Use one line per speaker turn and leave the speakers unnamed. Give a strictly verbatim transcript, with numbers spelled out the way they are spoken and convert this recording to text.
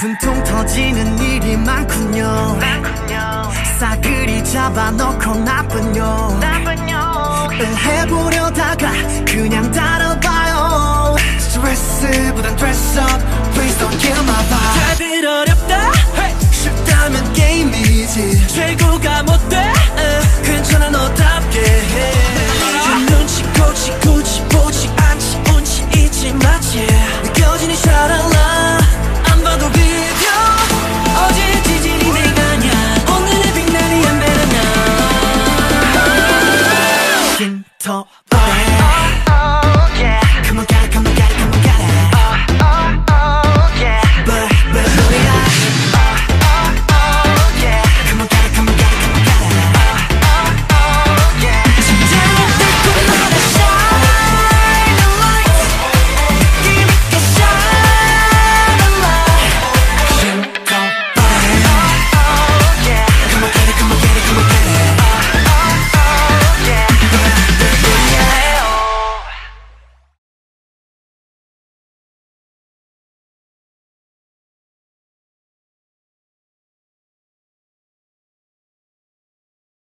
분통 터지는 일이 많군요. 싸그리 잡아놓고 나쁜요. 을 해보려다가 그냥 다뤄봐요. 스트레스보단 dress up, please don't kill my vibe.
다들 어렵다,
쉽다면 게임이지.
최고가 못돼